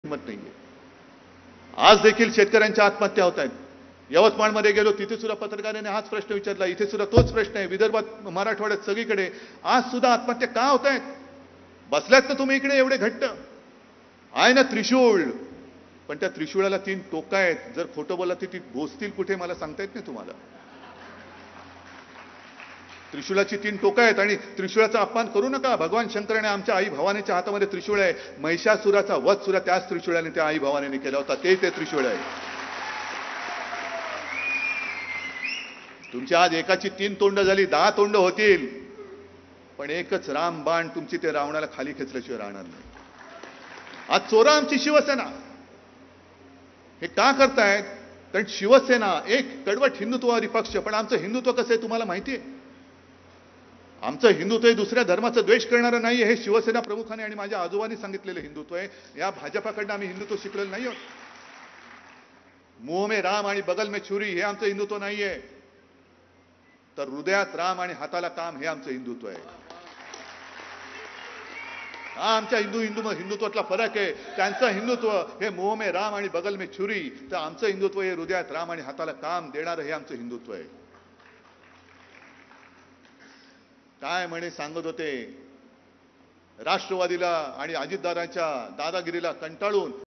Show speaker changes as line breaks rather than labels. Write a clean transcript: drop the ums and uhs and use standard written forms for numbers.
किंमत नाहीये. आज देखील शेतकऱ्यांच्या आत्महत्या होत आहेत. यवतमाळमध्ये गेलो तिथे सुद्धा पत्रकारांनी हाच प्रश्न विचारला. इथे सुद्धा तोच प्रश्न आहे. विदर्भात, मराठवाड्यात सगळीकडे आज सुद्धा आत्महत्या का होत आहेत? बसल्यात ना तुम्ही इकडे एवढे घट्ट. आहे ना त्रिशूळ, पण त्या त्रिशूळाला 3 टोकं आहेत. जर खोटं बोलला तर ती भोसतील कुठे मला सांगता येत नाही तुम्हाला. त्रिशूळाची 3 टोकं आहेत आणि त्रिशूळाचा अपमान करू नका. भगवान शंकराने आमच्या आई भवानीच्या हातामध्ये त्रिशूळ आहे. महिषासुराचा वध सुद्धा त्याच त्रिशूळाने त्या आई भवानीने केला होता. ते त्रिशूळ आहे. तुमची आज एकाची 3 तोंड झाली, 10 तोंड होतील, पण एकच रामबाण तुमची ते रावणाला खाली खेचल्याशिवाय राहणार नाही. आज चोरा आमची शिवसेना. हे का करतायत? कारण शिवसेना एक कडवट हिंदुत्ववादी पक्ष, पण आमचं हिंदुत्व कसं आहे तुम्हाला माहिती आहे? आमचं हिंदुत्व हे दुसऱ्या धर्माचा द्वेष करणारं नाहीये. हे शिवसेना प्रमुखांनी आणि माझ्या आजोबांनी सांगितलेलं हिंदुत्व आहे. या भाजपाकडनं आम्ही हिंदुत्व शिकलेलं नाही आहोत. मुंह में राम आणि बगल में छुरी हे आमचं हिंदुत्व नाहीये. तर हृदयात राम आणि हाताला काम हे आमचं हिंदुत्व आहे. हा आमच्या हिंदुत्वातला फरक आहे. त्यांचं हिंदुत्व हे मुंह में राम आणि बगल में छुरी, तर आमचं हिंदुत्व हे हृदयात राम आणि हाताला काम देणारं हे आमचं हिंदुत्व आहे. काय म्हणे सांगत होते, राष्ट्रवादीला आणि अजितदादांच्या दादागिरीला कंटाळून